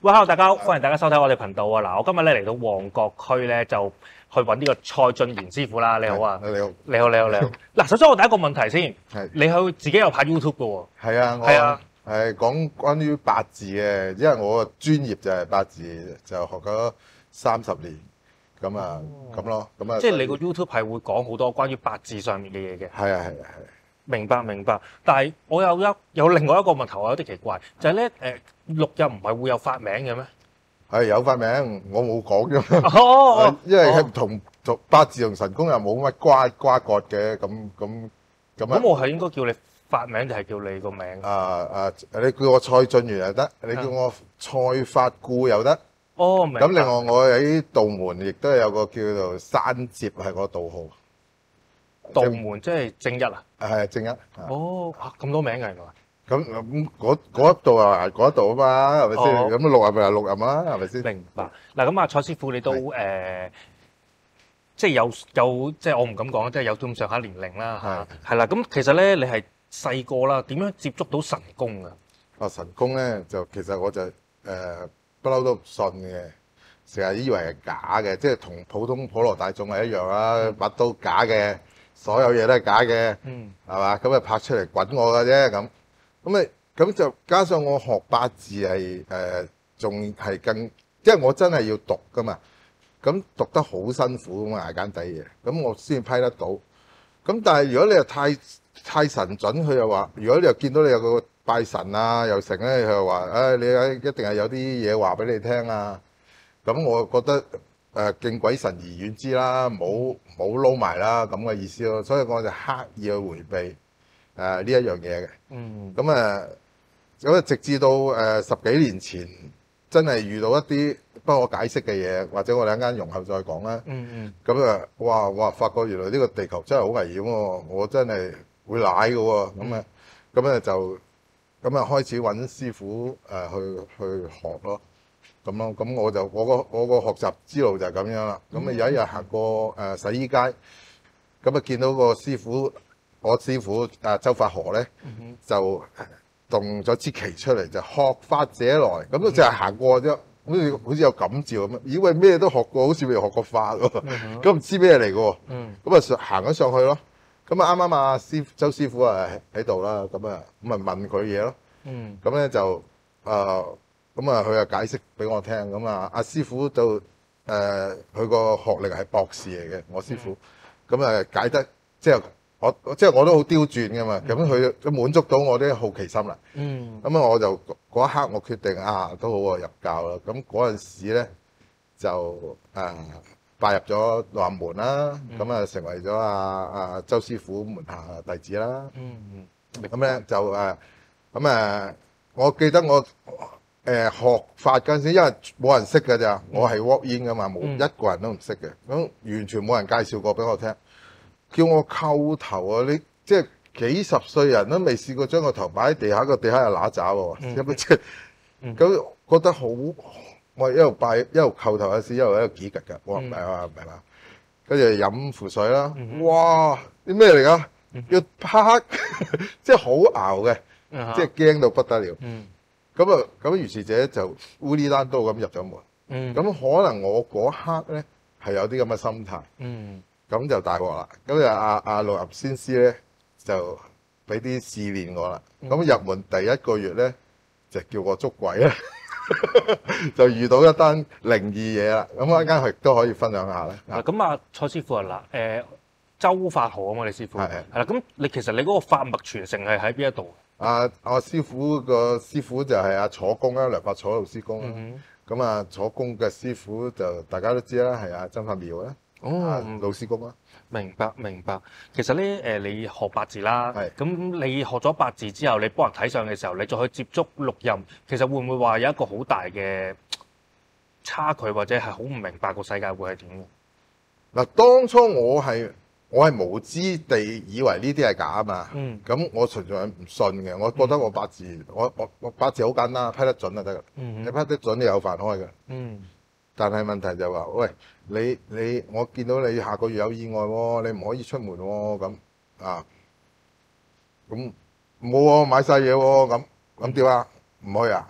喂，hello，大家好，歡迎大家收睇我哋頻道啊！嗱，我今日咧嚟到旺角區咧，就去揾呢個蔡俊賢師傅啦。你好啊， 你好， 你好，你好，你好。嗱，首先我第一個問題先， 係你去自己有拍 YouTube 嘅喎？ 係啊， 係啊我係講關於八字嘅，因為我個專業就係八字，就學咗30年，咁啊咁咯，咁啊， 即係你個 YouTube 係會講好多關於八字上面嘅嘢嘅。 係啊係啊明白明白，但係我有另外一個問題，我有啲奇怪，就係咧錄音唔係會有發名嘅咩？ 係有發名，我冇講啫嘛， 哦， 因為係同八字同神功又冇乜瓜葛嘅， 咁我係應該叫你發名定係叫你個名？ 你叫我蔡俊元又得，你叫我蔡法固又得。 哦，明白。 咁另外我喺道門亦都有個叫做山接係我道號。 道門即係正一啊？ 係正一。 哦，咁多名嘅原來。 咁嗰一度啊，嗰一度啊嘛，係咪先？咁六合咪係六合啊，係咪先？ 明白。嗱，咁啊，蔡師傅你都即係有即係我唔敢講，即係有咁上下年齡啦嚇。係啦，咁其實咧你係細個啦，點樣接觸到神功啊？ 神功咧就其實我就不嬲都唔信嘅，成日以為係假嘅，即係同普羅大眾係一樣啦，乜都假嘅。所有嘢都係假嘅，係嘛？咁啊拍出嚟滾我嘅啫咁就加上我學八字係仲係即係我真係要讀噶嘛，咁讀得好辛苦咁捱間底嘢，咁我先批得到。咁但係如果你又太神準，佢又話，如果你又見到你有個拜神啊，又成咧，佢又話，你一定係有啲嘢話俾你聽啊。咁我覺得。敬鬼神而遠之啦，冇撈埋啦咁嘅意思咯，所以我就刻意去迴避呢一樣嘢嘅。咁直至到10幾年前，真係遇到一啲不可解釋嘅嘢，或者我哋一間容後再講啦。哇！發覺原來呢個地球真係好危險喎，我真係會舐嘅喎。咁開始揾師傅去學咯。咁我個學習之路就係咁樣啦。有一日行過洗衣街，咁啊見到個師傅，我師傅周法河咧，就動咗支旗出嚟，就學法者來。咁就係行過啫，好似有感召咁啊！以為咩都學過，好似未學過法喎。咁唔知咩嚟嘅喎。咁啊行咗上去咯。咁啊啱啱啊周師傅啊喺度啦。咁啊問佢嘢咯。咁咧就咁啊，佢又解釋俾我聽，咁啊，阿師傅就佢個學歷係博士嚟嘅，我師傅，咁啊解得即係我都好刁鑽噶嘛，咁佢都滿足到我啲好奇心啦。咁啊，我就嗰一刻我決定都好啊入教啦。咁嗰陣時咧就拜入咗南門啦，咁啊成為咗阿周師傅門下弟子啦。咁咧就我記得我。學法嗰陣時，因為冇人識㗎咋，我係 walk in 㗎嘛，冇一個人都唔識嘅，咁完全冇人介紹過俾我聽，叫我叩頭啊！你即係幾十歲人都未試過將個頭擺喺地下，個地下又揦爪喎，咁即係咁覺得好，我一路拜一路叩頭嗰時，一路喺度幾拮㗎，我話唔係嘛，跟住飲符水啦，哇！啲咩嚟㗎？要拍，即係好熬嘅，即係驚到不得了。咁如是者就烏哩單刀咁入咗門。咁可能我嗰刻咧係有啲咁嘅心態。咁就大鑊啦。咁就阿六合先師咧就俾啲試煉我啦。咁入門第一個月咧就叫我捉鬼啦，就遇到一單靈異嘢啦。咁一陣間亦都可以分享下啦。 咁蔡師傅周法河啊嘛，你師傅係啦。咁其實你嗰個法脈傳承係喺邊一度？ 我師傅個師傅就係阿楚公啦，梁發楚老師公啦。咁楚公嘅師傅就大家都知啦，係阿曾法苗啦，老師公啦。 明白。其實咧你學八字啦，咁你學咗八字之後，你幫人睇相嘅時候，你再去接觸六壬，其實會唔會話有一個好大嘅差距，或者係好唔明白個世界會係點嘅？ 嗱，當初我係無知地以為呢啲係假啊嘛，咁我純粹係唔信嘅。我覺得我八字，我八字好簡單，批得準就得噶。你批得準，你有飯開噶。但係問題就話，喂，我見到你下個月有意外喎，你唔可以出門喎，咁冇喎，買晒嘢喎，咁點啊？唔去啊？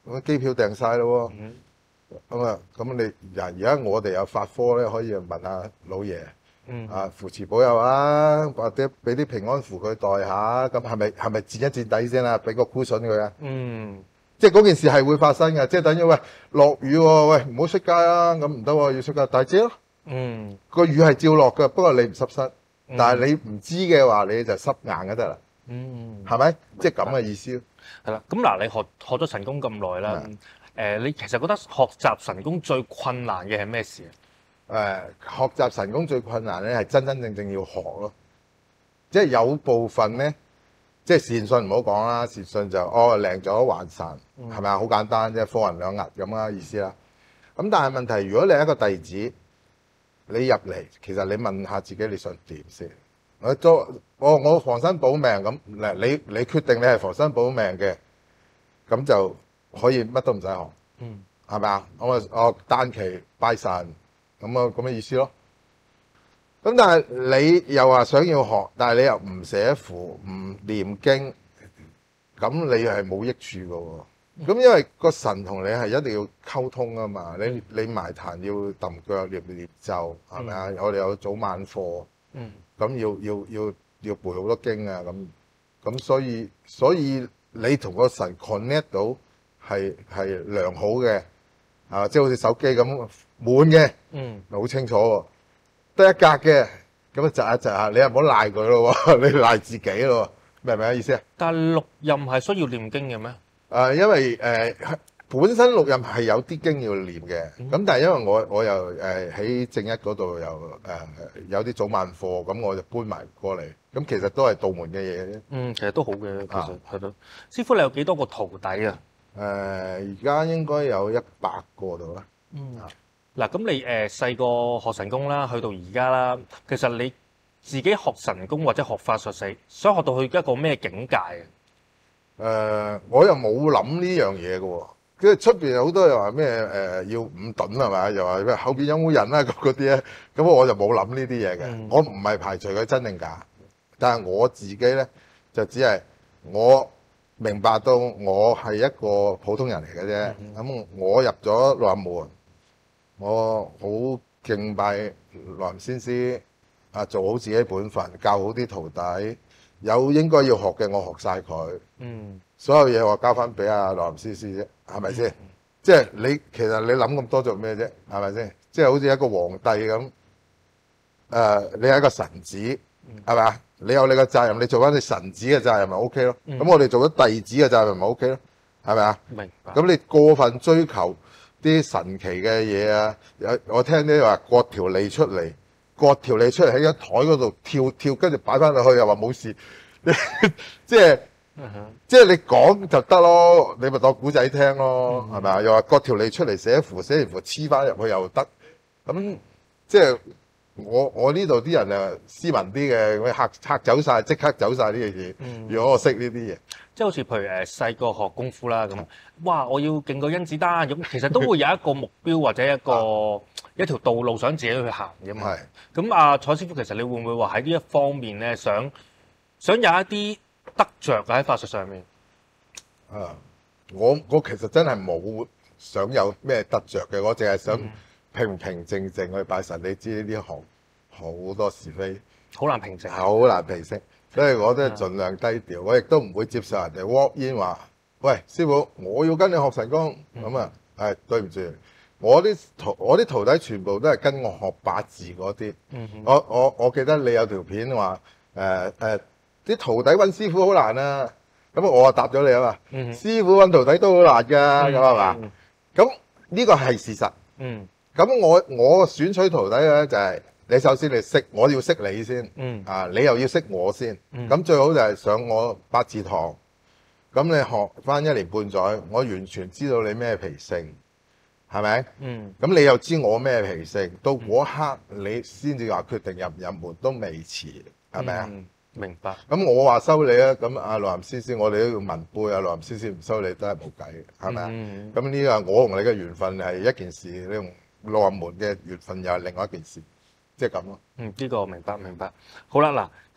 咁機票訂晒咯喎，咁你而家我哋有法科咧，可以問下老爺，扶持保佑啊，或者俾啲平安符佢袋下，咁係咪墊一墊底先啊？俾個 cushion 佢啊，即係嗰件事係會發生嘅，即係等於喂落雨喎，喂唔好出街啊，咁唔得喎，要出街帶遮咯，個雨係照落嘅，不過你唔濕身，但係你唔知嘅話，你就濕硬就得啦，係咪？即係咁嘅意思。 係啦，咁嗱，你學咗神功咁耐啦，你其實覺得學習神功最困難嘅係咩事啊？ 學習神功最困難咧係真真正正要學咯，即係有部分咧，即係善信唔好講啦，善信就靚咗還神，係咪啊？好簡單啫，科雲兩日咁嘅意思啦。咁但係問題，如果你係一個弟子，你入嚟，其實你問下自己你想點先？我防身保命咁，你決定你係防身保命嘅，咁就可以乜都唔使學，係咪啊？我單旗拜神，咁嘅意思咯。咁但係你又話想要學，但係你又唔寫符唔念經，咁你係冇益處嘅喎。咁因為個神同你係一定要溝通啊嘛，你埋壇要揼腳念咒，係咪啊？我哋有早晚課，咁要背好多經啊，咁所以你同個神 connect 到係良好嘅，即係好似手機咁滿嘅，好清楚喎，得一格嘅，咁啊窒一窒下，你又唔好賴佢咯喎，你賴自己咯喎，明唔明啊意思啊？ 但係錄音係需要念經嘅咩？ 因為本身錄音係有啲經要念嘅，咁但係因為我又喺正一嗰度又有啲早晚課，咁我就搬埋過嚟，咁其實都係道門嘅嘢啫。 其實都好嘅，其實係咯。師傅，你有幾多個徒弟啊？ 而家應該有100個度啦。 嗱，咁你細個學神功啦，去到而家啦，其實你自己學神功或者學法術死，想學到去一個咩境界啊？ 我又冇諗呢樣嘢嘅喎，即係出邊有好多又話咩要5噸係咪？又話咩後邊有冇人啊嗰啲咧，咁我就冇諗呢啲嘢嘅。我唔係排除佢真定假，但係我自己咧就只係我明白到我係一個普通人嚟嘅啫。咁我入咗六壬門，我好敬拜羅林先師做好自己本分，教好啲徒弟。有應該要學嘅，我學晒佢。所有嘢我交翻俾阿羅林師師啫，係咪先？即係其實你諗咁多做咩啫？係咪先？即係好似一個皇帝咁，你係一個臣子，係咪啊？你有你嘅責任，你做翻你臣子嘅責任咪 OK 咯？咁我哋做咗弟子嘅責任咪 OK 咯？係咪啊？ 明白。咁你過分追求啲神奇嘅嘢啊！我聽啲話割條脷出嚟。割條脷出嚟喺張台嗰度跳，跟住擺翻落去又話冇事，即係你講就得咯，你咪當古仔聽咯，係咪啊？又話割條脷出嚟寫符黐翻入去又得，咁即係我呢度啲人啊斯文啲嘅，咁嚇走晒，即刻走晒呢樣嘢。如果我識呢啲嘢， 即係好似譬如細個學功夫啦咁，哇！我要勁過甄子丹咁，其實都會有一個目標或者一條道路想自己去行嘅嘛。咁蔡師傅，其實你會唔會話喺呢一方面咧，想有一啲得着喺法術上面？ 我其實真係冇想有咩得着嘅，我淨係想平平靜靜去拜神。你知呢行好多是非， 好難平靜， 好難平息，所以我都係盡量低調。我亦都唔會接受人哋 walk in 話：喂，師傅，我要跟你學神功。咁啊，對唔住。我啲徒弟全部都係跟我學八字嗰啲。我記得你有條片話啲徒弟揾師傅好難啊。咁我答咗你啊嘛。師傅揾徒弟都好難㗎，咁係嘛？咁呢個係事實。咁我選取徒弟咧就係你首先你識，我要識你先。你又要識我先。咁最好就係上我八字堂。咁你學翻1年半載，我完全知道你咩脾性。係咪？咁你又知我咩脾性？到嗰刻你先至話決定入唔入門都未遲，係咪啊？ 明白。咁我話收你啊，咁阿羅林師師，我哋都要文輩啊，羅林師師唔收你都係冇計，係咪啊？咁呢個我同你嘅緣分係一件事，你同羅林門嘅緣分又係另外一件事，即係咁咯。 呢個明白。好啦，嗱，咁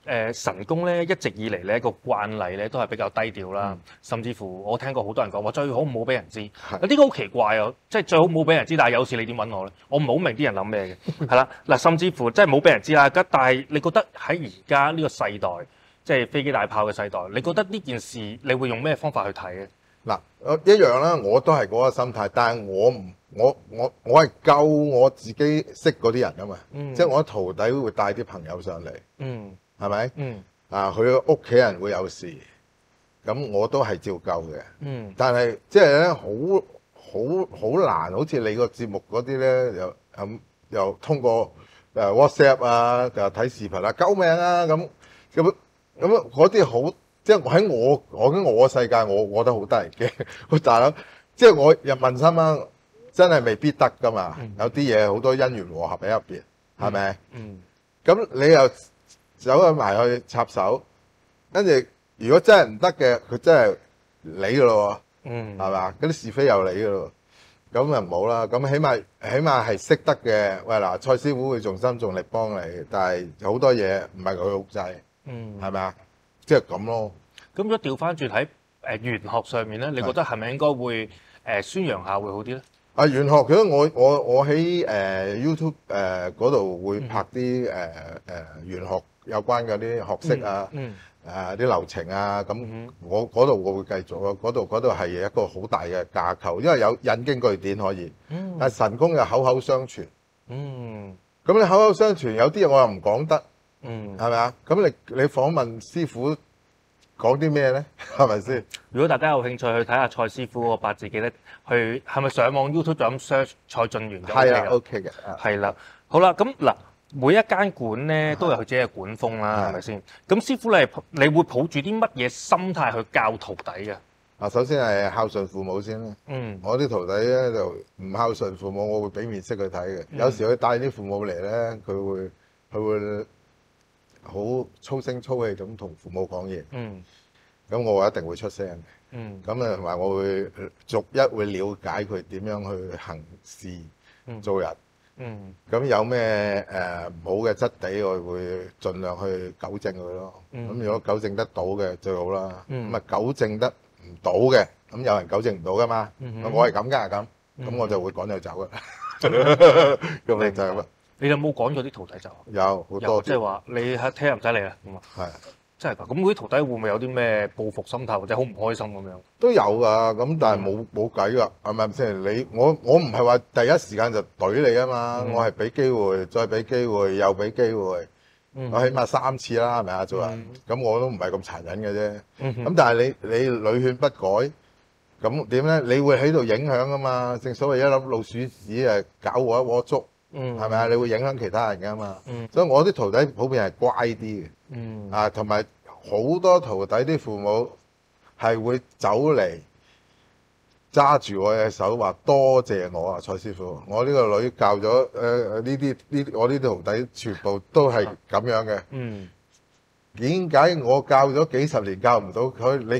神功咧一直以嚟咧個慣例咧都係比較低調啦，甚至乎我聽過好多人講話最好唔好俾人知。呢個好奇怪啊！即係最好唔好俾人知，但係有時你點揾我咧？我唔係好明啲人諗咩嘅，係啦嗱，甚至乎即係冇俾人知啦。但係你覺得喺而家呢個世代，即係飛機大炮嘅世代，你覺得呢件事你會用咩方法去睇咧？ 嗱，一樣啦，我都係嗰個心態，但係我係救我自己識嗰啲人啊嘛，即係我徒弟會帶啲朋友上嚟，係咪？佢屋企人會有事，咁我都係照救嘅。但係即係咧，好難，好似你個節目嗰啲咧，又通過WhatsApp 啊，又睇視頻啊，救命啊咁嗰啲好。即係喺我世界，我覺得好得人驚。大佬，即係我入問心啦，真係未必得噶嘛。有啲嘢好多因緣和合喺入邊，係咪？咁你又走埋去插手，跟住如果真係唔得嘅，佢真係你噶咯喎，係嘛？嗰啲是非又你噶咯，咁就唔好啦。咁起碼係識得嘅。喂嗱，蔡師傅會盡心盡力幫你，但係好多嘢唔係佢控制，係咪啊？即係咁咯。 咁如果調翻轉喺玄學上面咧，你覺得係咪應該會宣揚下會好啲咧？ 玄學其實我喺YouTube 嗰度會拍啲玄學有關嗰啲學識啊，啲流程啊，咁我嗰度我會繼續咯。嗰度係一個好大嘅架構，因為有引經據典可以。但係神功又口口相傳。咁你口口相傳，有啲嘢我又唔講得。係咪啊？咁你訪問師傅講啲咩咧？係咪先？ 如果大家有興趣去睇下蔡師傅個八字記咧，去係咪上網 YouTube 就咁 search 蔡俊元就 OK 嘅。 係啊 ，OK 嘅。 係啦，好啦，咁嗱，每一間館咧都有佢自己嘅館風啦，係咪先？咁師傅你會抱住啲乜嘢心態去教徒弟嘅？ 首先係孝順父母先啦。我啲徒弟咧就唔孝順父母，我會俾面色佢睇嘅。有時佢帶啲父母嚟咧，佢會好粗聲粗氣咁同父母講嘢，咁我一定會出聲嘅，咁啊同埋我會逐一會了解佢點樣去行事做人，咁有咩唔好嘅質地，我會盡量去糾正佢咯。咁如果糾正得到嘅最好啦，咁啊糾正得唔到嘅，咁有人糾正唔到噶嘛，我係咁㗎咁，咁我就會趕佢走㗎，咁咪就係咁啦。 你有冇趕過啲徒弟走？ 有好多， 即係話你喺聽日唔使嚟啦，咁啊， 係真係㗎。咁嗰啲徒弟會唔會有啲咩報復心態或者好唔開心咁樣？ 都有㗎，咁但係冇計㗎，係咪先？我唔係話第一時間就懟你啊嘛，我係俾機會，再俾機會，又俾機會，我起碼3次啦，係咪啊？做人咁我都唔係咁殘忍嘅啫。咁但係你屢勸不改，咁點咧？你會喺度影響啊嘛。正所謂一粒老鼠屎搞我一鍋粥。係咪啊？你會影響其他人㗎嘛？所以我啲徒弟普遍係乖啲嘅，同埋好多徒弟啲父母係會走嚟揸住我嘅手話多謝我啊，蔡師傅，我呢個女教咗我呢啲徒弟全部都係咁樣嘅。點解我教咗幾十年教唔到佢？你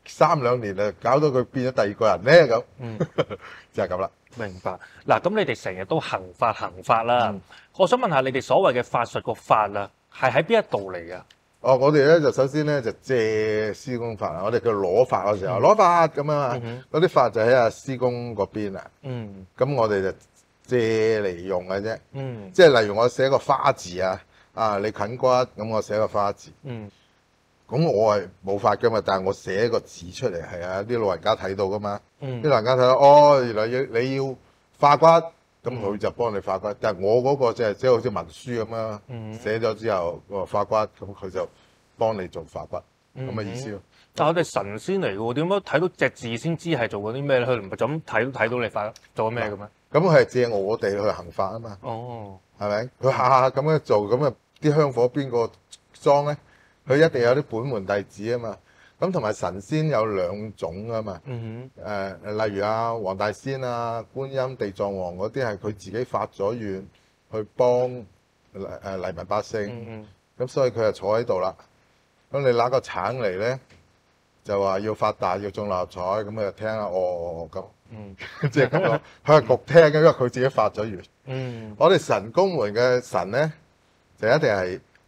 3兩年啊，搞到佢變咗第二個人咧咁，就係咁啦。 明白嗱，咁你哋成日都行法啦。我想問下你哋所謂嘅法術個法啊，係喺邊一度嚟㗎？ 我哋咧就首先咧就借師公法啊，我哋叫攞法嗰時候攞法咁啊嘛，嗰啲法就喺阿師公嗰邊啊。咁我哋就借嚟用嘅啫。即係例如我寫個花字啊，你近骨咁，我寫個花字。咁我係冇法噶嘛，但係我寫個字出嚟係啲老人家睇到噶嘛，啲老人家睇到原來你要化骨，咁佢就幫你化骨。但係我嗰個就係即係好似文書咁樣，寫咗之後化骨，咁佢就幫你做化骨咁嘅意思咯。 但係我哋神仙嚟嘅喎，點解睇到隻字先知係做緊啲咩咧？佢唔係就咁睇到你化做緊咩嘅咩？ 咁佢係借我哋去行法啊嘛。係咪？佢下咁樣做，咁啊啲香火邊個裝咧？佢一定有啲本門弟子啊嘛，咁同埋神仙有2種啊嘛，例如黃大仙啊、觀音、地藏王嗰啲係佢自己發咗願去幫黎民百姓，咁所以佢就坐喺度啦。咁你拿個橙嚟咧，就話要發達要中六合彩，咁佢就聽下咁，即係咁咯。佢係焗聽嘅，因為佢自己發咗願。我哋神功門嘅神咧，就一定係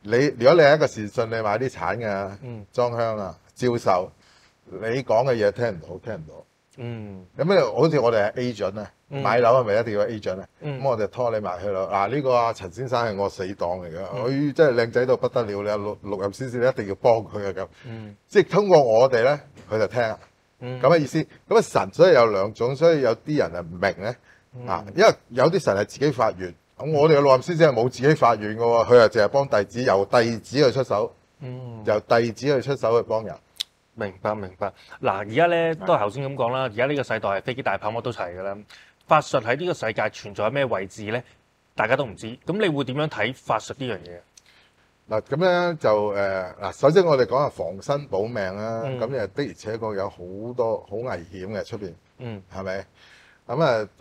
如果你係一個善信，你買啲橙啊、 嗯裝香啊、招售，你講嘅嘢聽唔到，聽唔到。 嗯咁咧，好似我哋係 agent 啊，買樓係咪一定要 agent 啊？ 嗯咁我就拖你埋去咯。嗱，呢個阿陳先生係我死黨嚟㗎，佢真係靚仔到不得了，你阿陸任先生你一定要幫佢啊咁。即係通過我哋咧，佢就聽啦。咁嘅意思。咁啊神所以有兩種，所以有啲人係唔明咧啊，因為有啲神係自己發願，咁我哋嘅陸任先生係冇自己發願㗎喎，佢係淨係幫弟子，由弟子去出手，由弟子去出手去幫人。 明白明白。嗱，而家咧都係頭先咁講啦。而家呢個世代係飛機大炮乜都齊㗎啦。法術喺呢個世界存在喺咩位置咧？大家都唔知。咁你會點樣睇法術呢樣嘢？ 嗱，咁咧就嗱，首先我哋講下防身保命啦。咁誒的而且確有好多好危險嘅出邊，係咪？咁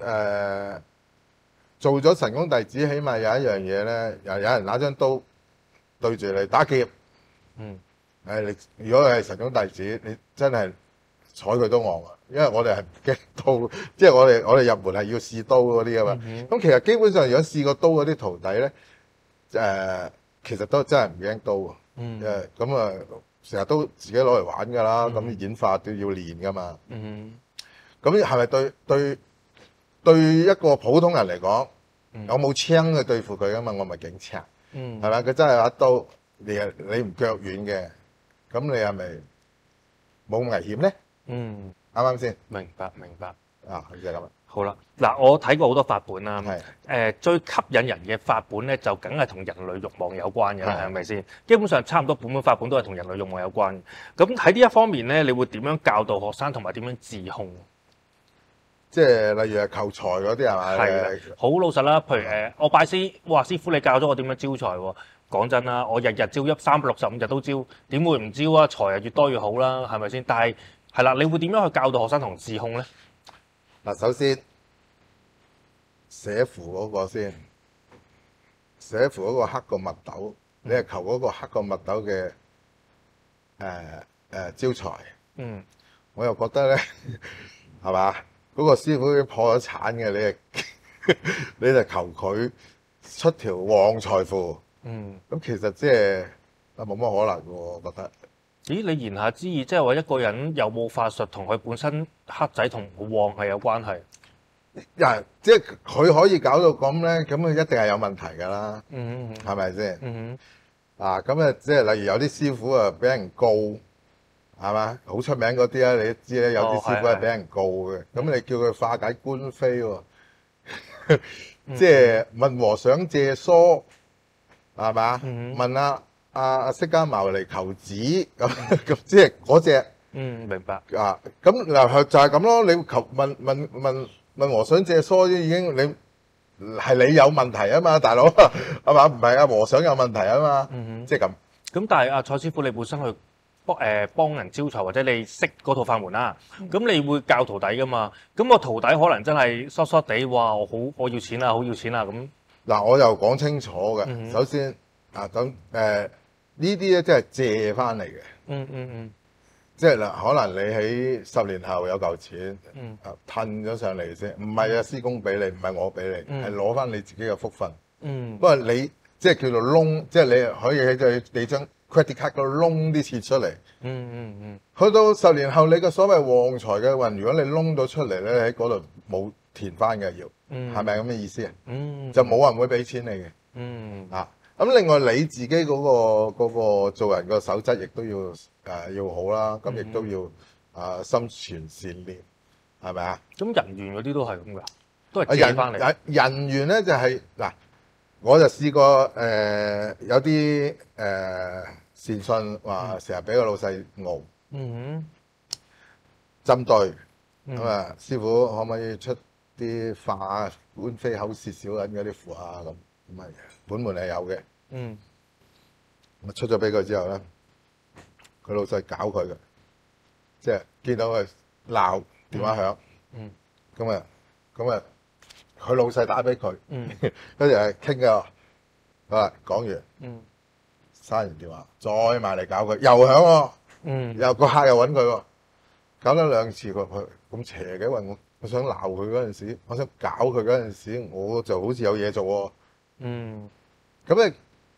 做咗神功弟子，起碼有一樣嘢咧，有人拿張刀對住你打劫。你如果係神功弟子，你真係睬佢都戇啊！因為我哋係唔驚刀，即係我哋入門係要試刀嗰啲啊嘛。咁其實基本上，如果試過刀嗰啲徒弟咧，其實都真係唔驚刀喎。咁啊，成日都自己攞嚟玩㗎啦。咁演化都要練㗎嘛。咁係咪對一個普通人嚟講，有冇槍去對付佢㗎嘛？我咪警察，係咪？佢真係有一刀，你唔腳軟嘅。咁你係咪冇危險咧？啱啱先？ 明白。 啊，就係咁啦。 好啦，嗱，我睇過好多法本啦。 係。 最吸引人嘅法本咧，就梗係同人類慾望有關嘅啦，係咪先？基本上差唔多本法本都係同人類慾望有關。咁喺呢一方面咧，你會點樣教導學生同埋點樣自控？ 即係例如係求財嗰啲係咪？ 係。好老實啦，譬如我拜師，哇！師傅你教咗我點樣招財喎？講真啦，我日日招365日都招，點會唔招啊？財啊越多越好啦，係咪先？但係係啦，你會點樣去教導學生同自控咧？ 嗱，首先寫符嗰個先，寫符嗰個刻個墨斗，你係求嗰個刻個墨斗嘅招財。我又覺得咧，係嘛？嗰個師傅已經破咗產嘅，你就求佢出條旺財符。咁其實即係冇乜可能嘅喎，我覺得。 咦，你言下之意，即係話一個人有冇法術同佢本身黑仔同旺係有關係？ 即係佢可以搞到咁咧，咁佢一定係有問題㗎啦。係咪先？咁即係例如有啲師傅啊，俾人告，係嘛？好出名嗰啲啊，你都知咧，有啲師傅係俾人告嘅。咁你叫佢化解官非喎，即係問和尚借梳。係嘛？問阿釋迦牟尼求子咁，即係嗰隻。 明白。 咁嗱就係咁咯。你求問和尚借梳已經你有問題啊嘛，大佬係嘛？唔係和尚有問題啊嘛。即係咁。咁但係阿蔡師傅，你本身去幫人招財，或者你識嗰套法門啦，咁你會教徒弟噶嘛？咁個徒弟可能真係疏疏地，哇！我要錢啊，好要錢啊咁。 嗱，我又講清楚嘅。首先咁呢啲咧，即係借翻嚟嘅。即係嗱，可能你喺10年後有嚿錢，褪咗上嚟先，唔係師公俾你，唔係我俾你，係攞翻你自己嘅福分。不過你即係叫做窿，即係你可以喺你張 credit card 嗰度窿啲錢出嚟。去到10年後，你嘅所謂旺財嘅運，如果你窿到出嚟咧，喺嗰度冇填翻嘅要。係咪咁嘅意思啊？就冇人會俾錢你嘅。咁另外你自己嗰個做人個守則亦都要好啦。咁亦都要心存善念，係咪啊？咁人緣嗰啲都係咁㗎，都係借翻嚟。 人緣咧就係嗱，我就試過有啲善信話成日俾個老細熬，針對咁啊，師傅可唔可以出啲化官非口舌小人嗰啲符啊？咁啊，本門係有嘅。咁出咗俾佢之後咧，佢老細搞佢嘅，即係見到佢鬧電話響，咁啊，佢老細打俾佢，跟住係傾嘅，好啦，講完，閂完電話，再埋嚟搞佢，又響喎，又個客又揾佢喎，搞咗2次佢咁邪嘅，因為我想鬧佢嗰陣時，我想搞佢嗰陣時，我就好似有嘢做喎。咁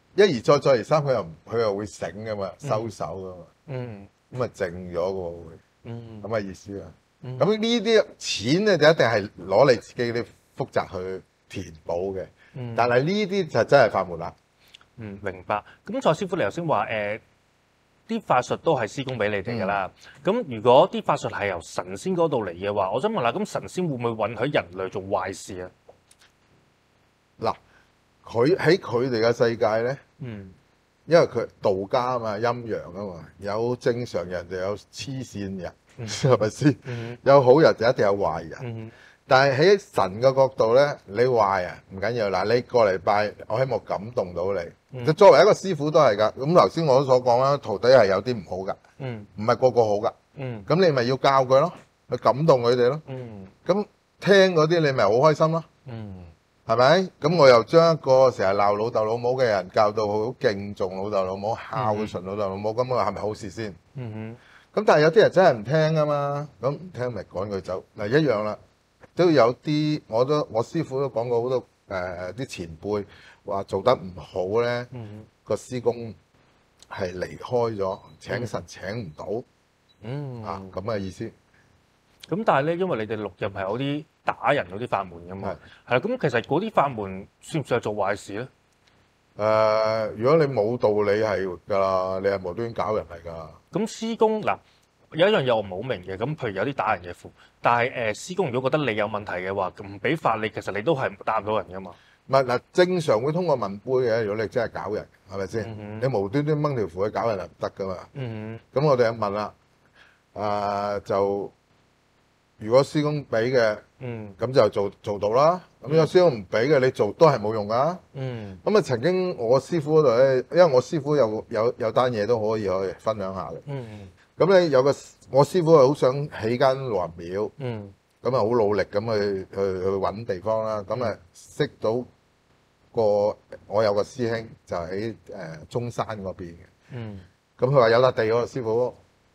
一而再再而三，佢又會醒噶嘛，收手噶嘛，咁啊靜咗嘅喎會，咁嘅意思啊。咁呢啲錢咧就一定係攞你自己啲福澤去填補嘅，但係呢啲就真係法門啦。 明白。咁蔡師傅你頭先話啲法術都係施工俾你哋㗎啦。咁如果啲法術係由神仙嗰度嚟嘅話，我想問下，咁神仙會唔會允許人類做壞事啊？ 嗱，佢喺佢哋嘅世界咧，因為佢道家啊嘛，陰陽啊嘛，有正常人就有黐線人，係咪先？有好人就一定有壞人。但係喺神嘅角度咧，你壞啊唔緊要，嗱你過嚟拜，我希望感動到你。就作為一個師傅都係㗎。咁頭先我所講啦，徒弟係有啲唔好㗎，唔係個個好㗎。咁你咪要教佢咯，去感動佢哋咯。咁聽嗰啲你咪好開心咯。係咪？咁我又將一個成日鬧老豆老母嘅人教到好敬重老豆老母、孝順老豆老母，咁我係咪好事先？咁但係有啲人真係唔聽啊嘛，咁唔聽咪趕佢走。嗱一樣啦，都有啲我師傅都講過好多啲前輩話做得唔好咧，個師公係離開咗，請神請唔到，咁嘅意思。咁但係咧，因為你哋六壬係有啲打人嗰啲法門㗎嘛，係啦。咁其實嗰啲法門算唔算係做壞事咧？ 如果你冇道理係㗎啦，你係無端搞人嚟㗎。 咁施工嗱有一樣嘢我唔好明嘅，咁譬如有啲打人嘅符，但係施工如果覺得你有問題嘅話，唔俾法你，其實你都係打唔到人㗎嘛。 唔係嗱，正常會通過文杯嘅。如果你真係搞人，係咪先？你無端端掹條符去搞人係唔得㗎嘛。咁我哋就問啦，就如果施工俾嘅，咁就做到啦。咁如果施工唔俾嘅，你做都係冇用㗎。咁啊，曾經我師傅嗰度咧，因為我師傅有單嘢都可以分享下嘅。咁咧我師傅係好想起間老人廟，咁啊好努力咁去揾地方啦。咁啊識到我有個師兄就喺中山嗰邊嘅。咁佢話有笪地喎，師傅，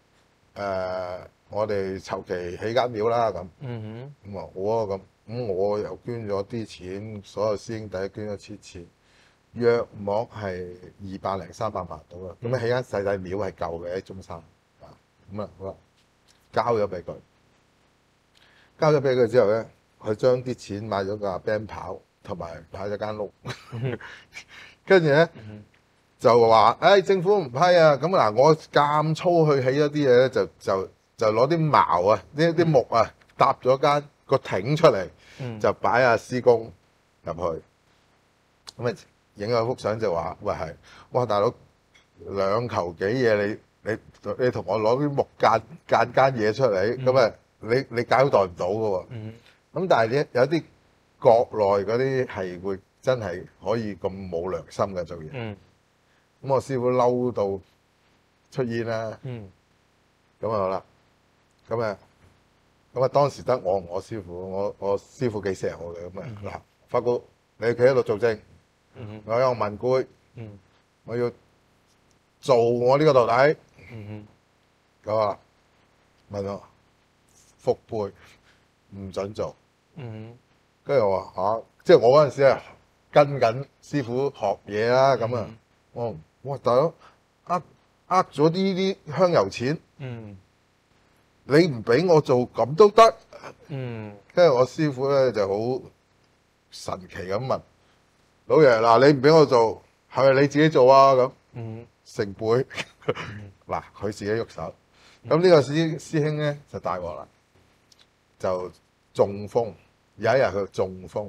我哋籌期起間廟啦咁。咁啊好啊咁我又捐咗啲錢，所有師兄弟捐咗啲錢，約莫係200零300萬到啦。咁起間細細廟係夠嘅喺中山。咁啊好啦，交咗俾佢。交咗俾佢之後咧，佢將啲錢買咗架 band 跑，同埋買咗間屋。跟住咧就話，政府唔批啊！咁嗱，我監粗去起咗啲嘢咧，就攞啲茅啊，啲木啊，搭咗間個艇出嚟，就擺下施工入去。咁啊，影咗幅相就話：喂係，哇大佬2球幾嘢你同我攞啲木間嘢出嚟，咁啊你交代唔到嘅喎。咁但係咧有啲國內嗰啲係會真係可以咁冇良心嘅做嘢。咁我師傅嬲到出煙啦。咁啊好啦，咁啊當時得我同我師傅，我師傅幾錫我嘅。咁啊嗱，法官你企喺度做證，我有個文官，我要做我呢個徒弟。咁啊問我復配唔准做。跟住我話即係我嗰陣時係跟緊師傅學嘢啦。咁啊哇大佬呃咗呢啲香油錢，你唔俾我做咁都得。跟住我師傅咧就好神奇咁問老爺，嗱，你唔俾我做係咪你自己做啊？咁成輩嗱佢自己喐手。咁呢個師兄咧就大鑊啦，就中風。有一日佢中風，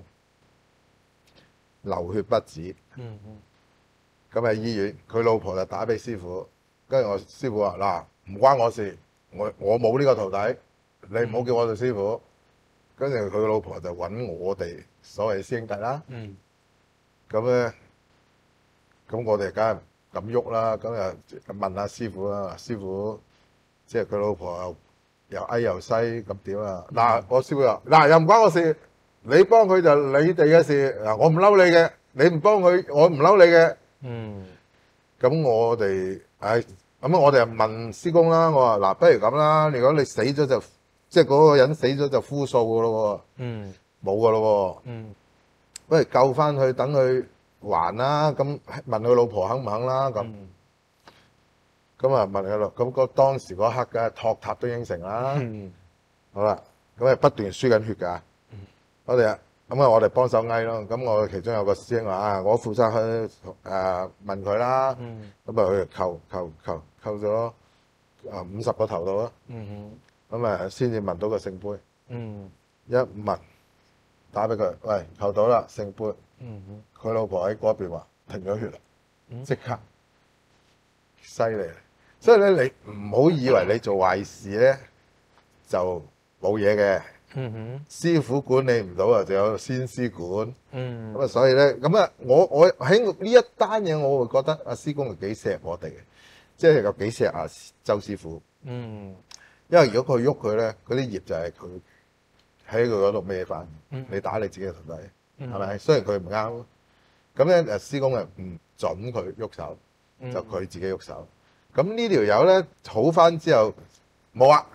流血不止。咁喺醫院，佢老婆就打俾師傅，跟住我師傅話：嗱，唔關我事，我冇呢個徒弟，你唔好叫我做師傅。跟住佢老婆就揾我哋所謂師兄弟啦。咁咧，咁我哋梗係唔敢喐啦。咁又問下師傅啦，師傅即係佢老婆又翳又西咁點啊？嗱，我師傅話：嗱，又唔關我事，你幫佢就你哋嘅事。嗱，我唔嬲你嘅，你唔幫佢，我唔嬲你嘅。咁我哋咁我哋又問師公啦。我話：嗱，不如咁啦，如果你死咗就即係嗰個人死咗就枯數噶咯喎，冇噶咯喎。不如救翻佢，等佢還啦，咁問佢老婆肯唔肯啦，咁問佢咯，咁當時嗰刻嘅托塔都應承啦，好啦，咁係不斷輸緊血㗎，我哋幫手嗌咯，咁我其中有個師兄話啊，我負責去問佢啦，咁佢扣咗50個頭度咯，咁先至問到個聖杯，一問打俾佢，喂，扣到啦聖杯，佢老婆喺嗰邊話停咗血啦，即刻犀利，所以咧你唔好以為你做壞事咧就冇嘢嘅。師傅管理唔到啊，就有先師管。咁所以咧，咁我喺呢一單嘢，我會覺得阿師公係幾錫我哋嘅，即係有幾錫阿周師傅。因為如果佢喐佢咧，嗰啲業就係佢喺佢嗰度孭翻。你打你自己嘅徒弟，係咪？雖然佢唔啱，咁咧師公係唔準佢喐手，就佢自己喐手。咁呢條友咧好翻之後冇啊。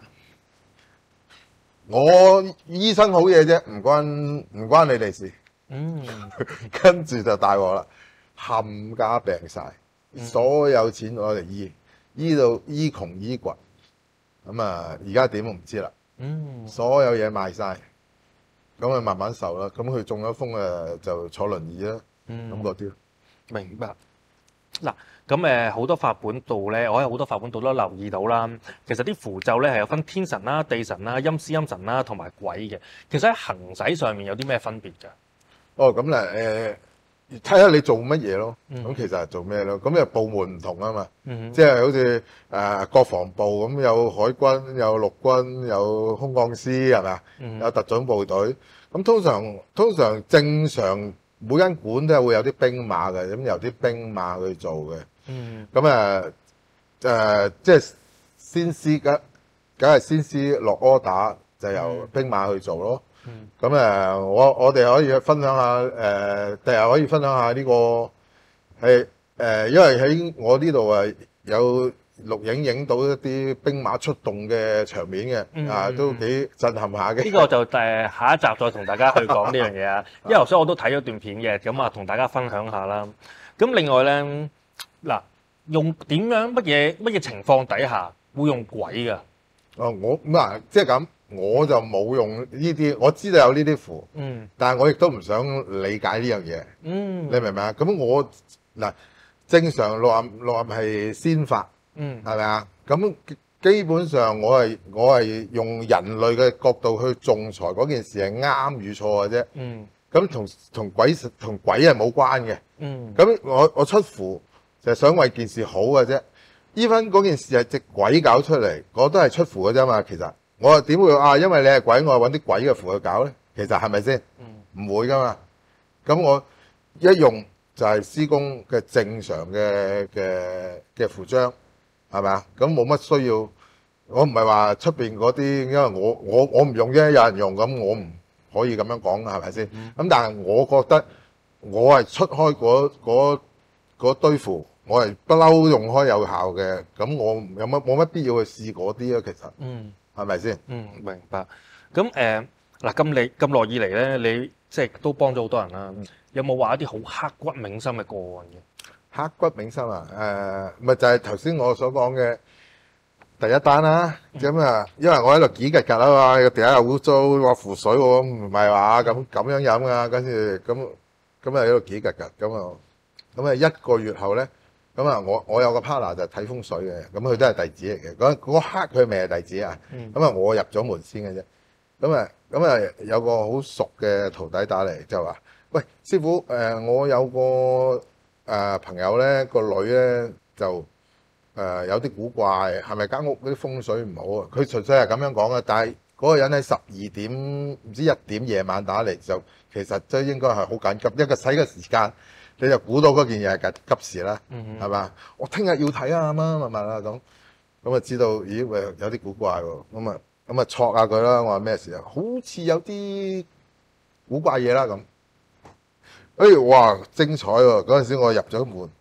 我醫生好嘢啫，唔關你哋事。跟住就大鑊啦，冚家病晒，所有錢攞嚟醫到醫窮醫掘。咁而家點都唔知啦。所有嘢賣晒，咁佢慢慢受啦。咁佢中咗風就坐輪椅啦。咁嗰啲。 明白。嗱。咁好多法本度咧，我喺好多法本度都留意到啦。其實啲符咒咧係有分天神啦、地神啦、陰司陰神啦同埋鬼嘅。其實喺行使上面有啲咩分別㗎？ 哦，咁咧睇下你做乜嘢咯。咁其實係做咩咯？咁又部門唔同啊嘛。即係好似國防部咁，有海軍、有陸軍、有空降師係咪？有特種部隊。咁通常正常每間館都係會有啲兵馬嘅，咁由啲兵馬去做嘅。咁即係先師梗係先師落order就由兵馬去做咯。咁我哋可以分享下第日可以分享下呢個係因為喺我呢度有錄影到一啲兵馬出動嘅場面嘅，都幾震撼下嘅。 呢個就下一集再同大家去講呢樣嘢啊。因為頭先我都睇咗段片嘅，咁同大家分享下啦。咁另外咧，嗱，用點樣乜嘢情況底下會用鬼㗎？ 即係咁，我就冇用呢啲，我知道有呢啲符，但係我亦都唔想理解呢樣嘢。你明唔明啊？咁我正常六暗係仙法，係咪啊？咁基本上我係用人類嘅角度去仲裁嗰件事係啱與錯嘅啫。咁同鬼係冇關嘅。咁我出符就係想為件事好嘅啫。even 嗰件事係隻鬼搞出嚟，我都係出符嘅啫嘛。其實我又點會因為你係鬼，我揾啲鬼嘅符去搞咧？其實係咪先？唔會噶嘛。咁我一用就係師公嘅正常嘅符章，係咪啊？咁冇乜需要。我唔係話出邊嗰啲，因為我唔用啫，有人用，咁我唔可以咁樣講，係咪先？咁但係我覺得我係出開嗰堆符，我係不嬲用開有效嘅，咁我冇乜必要去試嗰啲啊。其實，係咪先？ 明白。咁嗱，咁耐以嚟咧，你即係都幫咗好多人啦。有冇話一啲好刻骨銘心嘅個案嘅？ 刻骨銘心啊！咪就係頭先我所講嘅第一單啦。咁因為我喺度幾格格啊嘛，個地下又污糟，話符水喎，唔係話咁樣飲噶。跟住咁喺度幾格格咁一個月後咧，我有個 partner 就睇風水嘅，咁佢都係弟子嚟嘅。嗰刻佢未係弟子啊。我入咗門先嘅啫。咁有個好熟嘅徒弟打嚟就話：喂，師傅，我有個朋友咧，個女咧就有啲古怪，係咪間屋嗰啲風水唔好啊？佢純粹係咁樣講嘅，但係嗰個人喺12點唔知1點夜晚打嚟，就其實即係應該係好緊急，一個使嘅時間你就估到嗰件嘢係急事啦，係嘛？我聽日要睇啊，乜啊咁知道，咦喂，有啲古怪喎，咁戳下佢啦。我話咩事啊？好似有啲古怪嘢啦咁。哇，精彩喎！嗰陣時我入咗門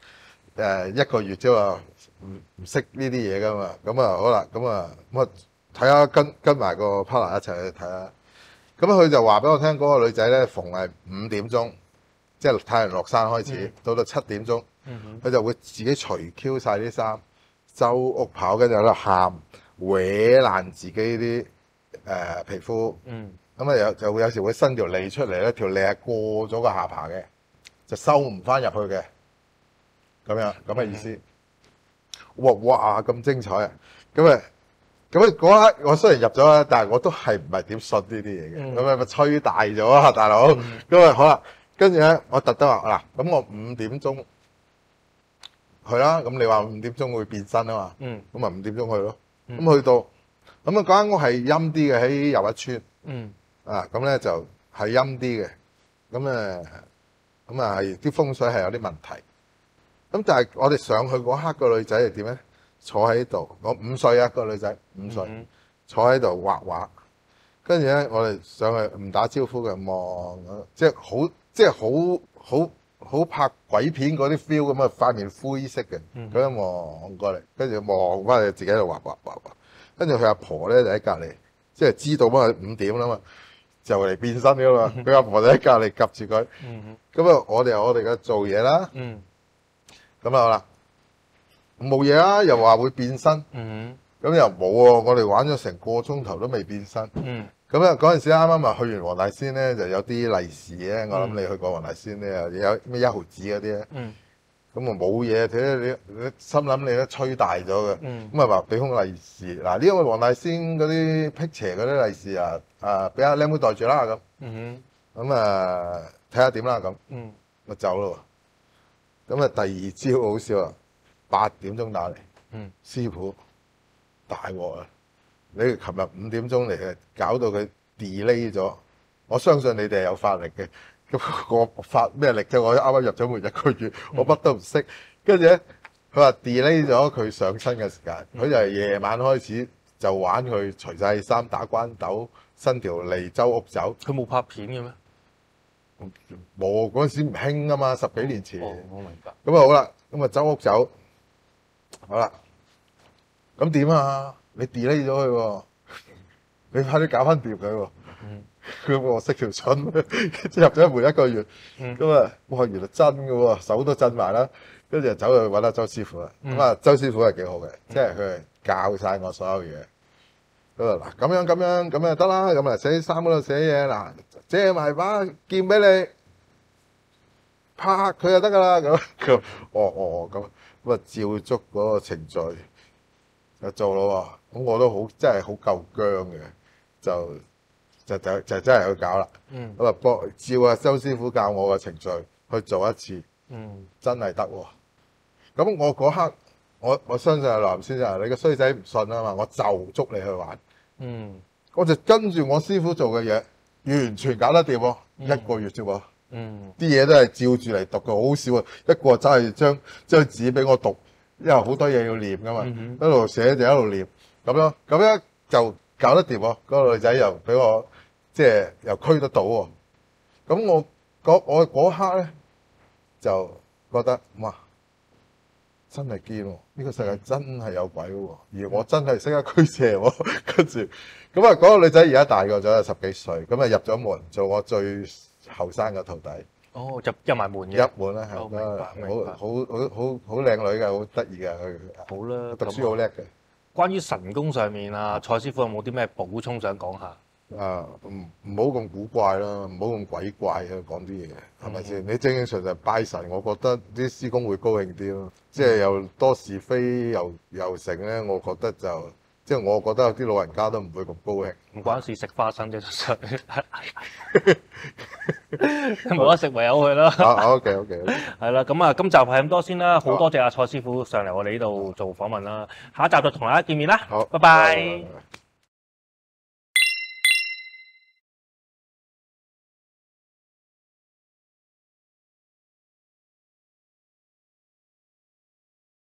1個月啫嘛，唔識呢啲嘢噶嘛。好啦，咁睇下跟埋個 partner 一齊去睇下。咁佢就話俾我聽，嗰個女仔咧逢係5點鐘即係太陽落山開始，到到7點鐘，佢就會自己除 Q 晒啲衫，周屋跑，跟住喺度喊，搲爛自己啲皮膚。咁啊就會有時會伸條脷出嚟咧，條脷係過咗個下巴嘅，就收唔翻入去嘅。咁嘅意思。哇咁精彩啊！咁嗰刻我雖然入咗啦，但係我都係唔係點信呢啲嘢嘅。咁咪吹大咗啊，大佬！咁啊好啦，跟住咧我特登話嗱，咁我5點鐘去啦。咁你話5點鐘會變身啊嘛？咁咪5點鐘去咯。咁去到咁啊，嗰間屋係陰啲嘅，喺又一村。咁咧就係陰啲嘅。咁啊係啲風水係有啲問題。咁但係我哋上去嗰刻個女仔係點咧？坐喺度，我5歲啊，個女仔5歲，坐喺度畫畫。跟住咧，我哋上去唔打招呼嘅望，即係好拍鬼片嗰啲 feel 咁啊，塊面灰色嘅，咁樣望過嚟，跟住望翻佢自己喺度畫。跟住佢阿婆咧就喺隔離，即係知道翻佢5點啦嘛，就嚟變身噶嘛。佢阿婆就喺隔離及住佢。咁啊，我哋嘅做嘢啦。咁啊好啦，冇嘢啦，又話會變身。咁又冇喎，我哋玩咗成個鐘頭都未變身。咁啊嗰陣時啱啱咪去完黃大仙咧，就有啲利是嘅。我諗你去過黃大仙咧，有咩1毫子嗰啲咧。咁啊冇嘢，睇你心諗你都吹大咗嘅。咁啊話俾封利是，嗱呢個黃大仙嗰啲辟邪嗰啲利是啊，俾阿靚妹袋住啦咁。咁啊睇下點啦咁。我走咯。咁啊第二朝好笑啊，8點鐘打嚟。師傅大鑊啊！你琴日5點鐘嚟嘅，搞到佢 delay 咗。我相信你哋係有法力嘅。咁我發咩力啫？我啱啱入咗門1個月，我乜都唔識。跟住咧，佢話 delay 咗佢上身嘅時間。佢就係夜晚開始就玩佢除晒衫、打關鬥、伸條脷周屋走。 佢冇拍片嘅咩？ 冇，嗰陣時唔興啊嘛，10幾年前。 我明白。 咁啊好啦，咁啊周屋走。好啦，咁點啊？你 delay 咗佢喎，你快啲搞翻掂佢喎。咁我識條蠢，即入咗門1個月。咁啊，哇！原來真嘅喎，手都震埋啦。跟住就走去揾阿周師傅啦。咁啊，周師傅係幾好嘅，即係佢係教晒我所有嘢。咁啊嗱，咁樣咁就得啦。咁啊寫衫嗰度寫嘢嗱，借埋把劍俾你，拍佢就得噶啦。咁咁啊照足嗰個程序就做咯喎。咁我都好真係好夠薑嘅，就真係去搞啦。咁啊幫照阿周師傅教我嘅程序去做一次。真係得喎。咁我嗰刻我相信阿藍先生，你個衰仔唔信啊嘛，我就捉你去玩。我就跟住我師傅做嘅嘢，完全搞得掂喎。1個月啫喎。啲嘢都係照住嚟讀嘅，好少啊。一個真係將紙俾我讀，因為好多嘢要念噶嘛，一路寫就一路念，咁樣就搞得掂喎。嗰個女仔又俾我即係又驅得到喎。咁我嗰刻咧就覺得哇，真係堅喎！呢個世界真係有鬼喎，而我真係識得驅邪喎。跟住咁啊，嗰個女仔而家大個咗，有10幾歲，咁啊入咗門做我最後生嘅徒弟。 哦，入埋門嘅。 入門啦，係好靚女嘅，好得意嘅佢。 好啦， 讀書好叻嘅。 關於神功上面啊，蔡師傅有冇啲咩補充想講下？ 唔好咁古怪啦，唔好咁鬼怪啊，講啲嘢係咪先？你正正常常拜神，我覺得啲師公會高興啲咯。即係又多是非又成咧，我覺得即係我覺得有啲老人家都唔會咁高興。 唔關事，食花生啫，冇得食唯有佢啦。 OK。 係啦，咁啊，今集係咁多先啦。好多謝阿蔡師傅上嚟我哋呢度做訪問啦。下一集就同大家見面啦。 好， 拜拜。